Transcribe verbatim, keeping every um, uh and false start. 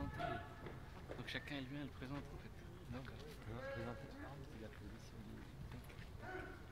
présenter. Donc chacun elle vient, elle présente en fait. Donc, Non, présentez. il a posé sur les-